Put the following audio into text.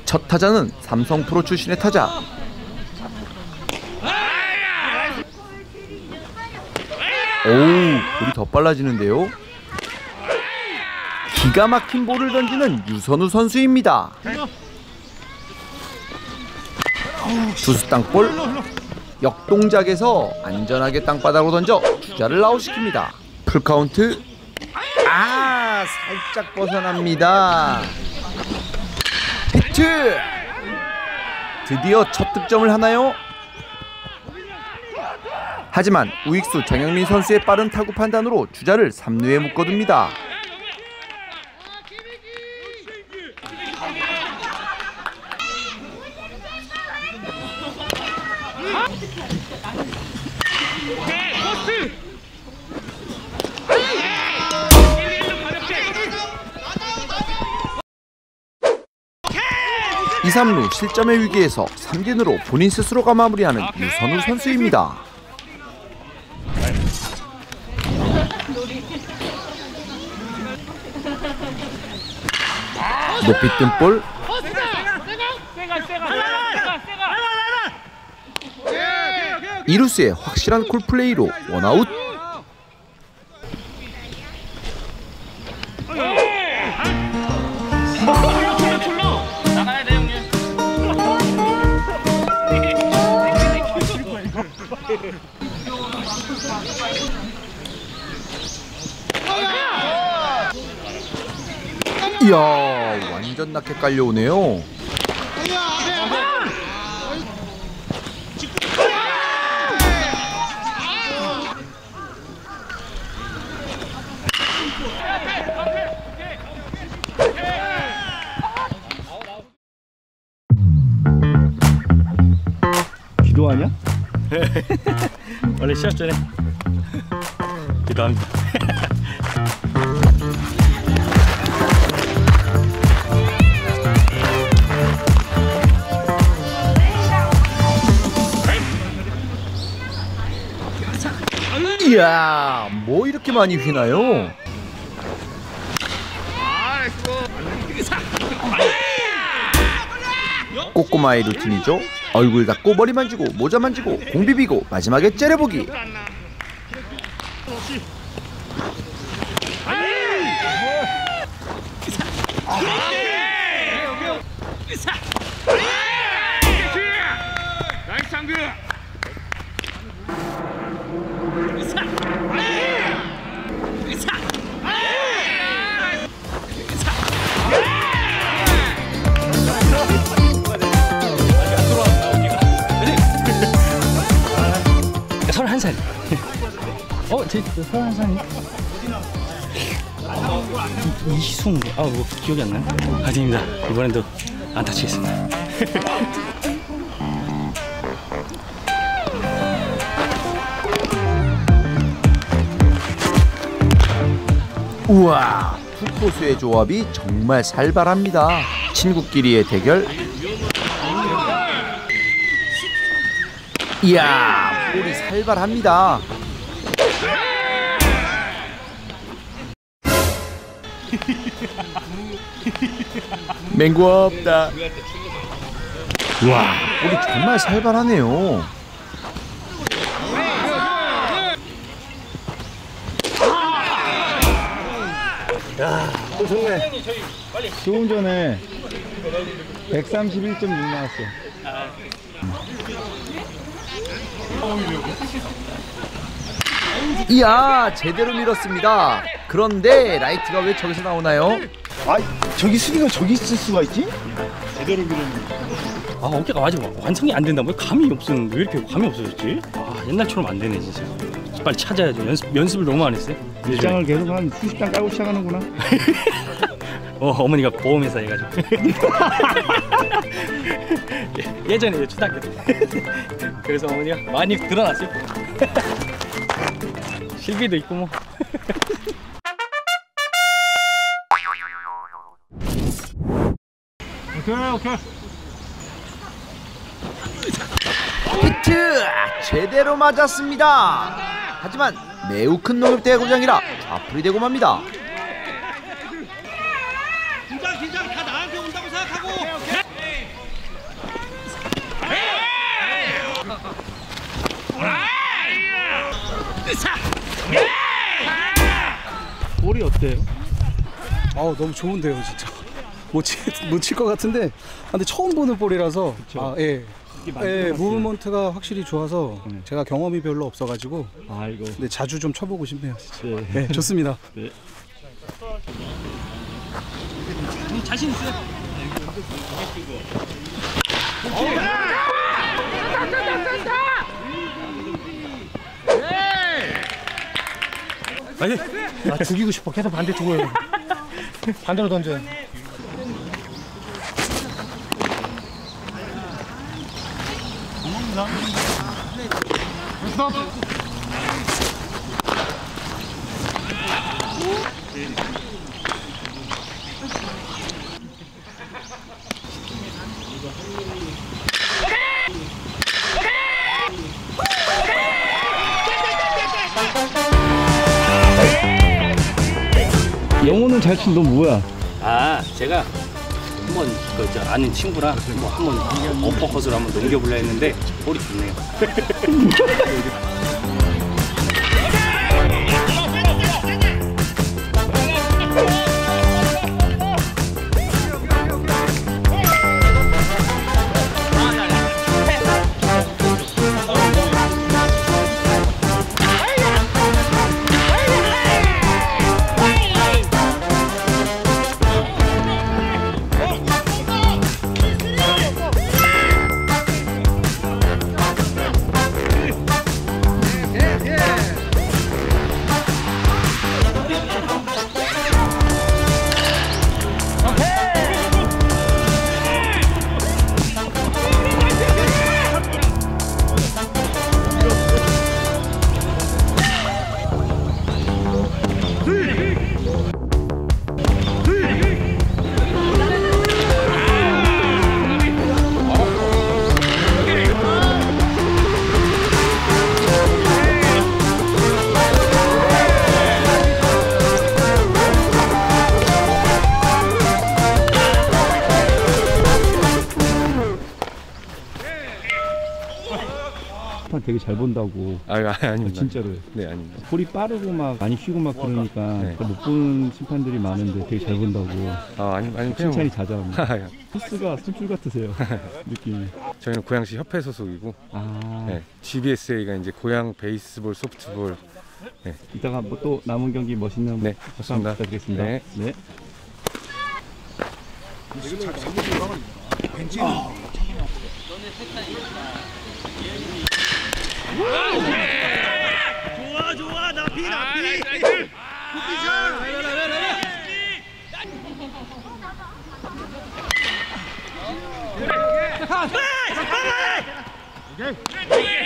첫 타자는 삼성 프로 출신의 타자. 볼이 더 빨라지는데요. 기가 막힌 볼을 던지는 유선우 선수입니다. 투수 땅볼. 역동작에서 안전하게 땅바닥으로 던져 주자를 아웃시킵니다. 풀카운트. 살짝 벗어납니다. 히트! 드디어 첫 득점을 하나요? 하지만 우익수 장영민 선수의 빠른 타구 판단으로 주자를 3루에 묶어둡니다. 이, 3루 실점의 위기에서 삼진으로 본인 스스로가 마무리하는 유선우 선수입니다. 높이 뜬 볼. 이루스의 확실한 콜플레이로 원아웃. 이야, 완전 낮게 깔려오네요. 기도하냐? 원래 시합 전에 기도합니다. 이야, 뭐 이렇게 많이 휘나요? 꼬꼬마의 루틴이죠. 얼굴 닦고 머리 만지고 모자 만지고 공 비비고 마지막에 째려보기. 살. 제 31살이 이희승. 뭐 기억이 안 나요? 아닙니다. 이번에도 안 다치겠습니다. 우와, 투포수의 조합이 정말 살벌합니다. 친구끼리의 대결. 이야, 볼이 살벌합니다. 맹구 없다. 와, 볼이 정말 살벌하네요. 야, 또 좋네. 조금 전에 131.6 나왔어. 이야, 제대로 밀었습니다. 그런데 라이트가 왜 저기서 나오나요? 저기 수비가 저기 있을 수가 있지? 제대로 밀었는데. 어깨가 아직 완성이 안 된다. 왜 감이 없었는데 왜 이렇게 감이 없어졌지? 옛날처럼 안 되네 진짜. 빨리 찾아야죠. 연습을 너무 안 했어요. 일장을 계속 한 수십 장 깔고 시작하는구나. 어머니가 보험회사 해가지고. 예전에 초등학교 때. 그래서 어머니가 많이 드러났어요. 실비도 있고 뭐. 오케이. 히트! 제대로 맞았습니다. 하지만 매우 큰 농협대의 고장이라 좌풀이 되고 맙니다. 긴장 다 나한테 온다고 생각하고. 어때요? 너무 좋은데요, 진짜. 못 칠 것 같은데. 근데 처음 보는 볼이라서. 예. 예, 무브먼트가 확실히 좋아서 제가 경험이 별로 없어가지고. 이거. 근데 자주 좀 쳐보고 싶네요, 진짜. 네. 네, 좋습니다. 네. 자신 있어요? 아니, 나 죽이고 싶어. 계속 반대 두고요. 반대로 던져요. 영어는 잘 친 너 뭐야? 제가 한번 저 아는 친구랑 뭐 한번 어퍼컷으로 한번 넘겨보려 했는데 볼이 좋네요. 되게 잘 본다고. 아닙니다. 진짜로. 네, 아닙니다. 볼이 빠르고 막 많이 쉬고 막 그러니까 네. 못 보는 심판들이 많은데 되게 잘 본다고. 아니 그냥 칭찬이 자자합니다. 뭐. 코스가 술줄 같으세요. 느낌이. 저희는 고양시 협회 소속이고, 아. 네, GBSA가 이제 고양 베이스볼, 소프트볼. 네. 이따가 뭐 또 남은 경기 멋있는 네, 박수 좋습니다. 부탁드리겠습니다. 네. 네. 좋아 나비 오케이